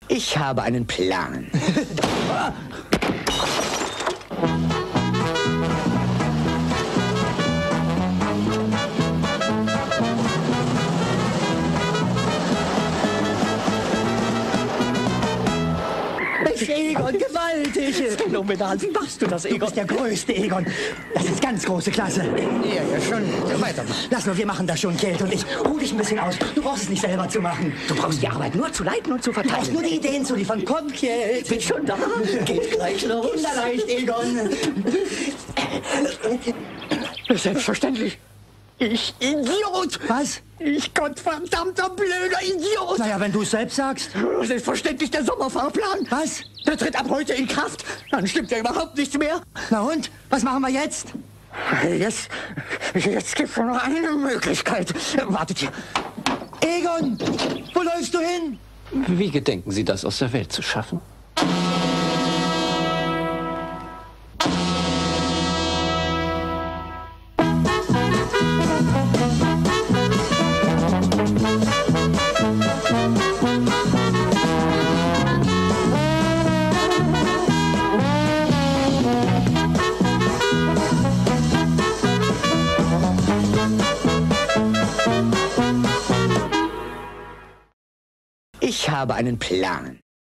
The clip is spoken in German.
Ich habe einen Plan. Egon, gewaltig! Phänomenal. Wie machst du das, Du Egon? bist der Größte, Egon. Das ist ganz große Klasse. Ja, schon. Weiter. Lass nur, wir machen das schon, Kate und ich. Ruh dich ein bisschen aus. Du brauchst es nicht selber zu machen. Du brauchst die Arbeit nur zu leiten und zu Du brauchst verteilen. nur die Ideen zu liefern. Komm, Kate. Bin schon da. Geht gleich los. Kinderleicht, Egon. Selbstverständlich. Ich Idiot! Was? Ich gottverdammter blöder Idiot! Naja, wenn du es selbst sagst. Selbstverständlich der Sommerfahrplan. Was? Der tritt ab heute in Kraft. Dann stimmt ja überhaupt nichts mehr. Na und? Was machen wir jetzt? Jetzt gibt es nur noch eine Möglichkeit. Wartet hier. Egon, wo läufst du hin? Wie gedenken Sie, das aus der Welt zu schaffen? Ich habe einen Plan.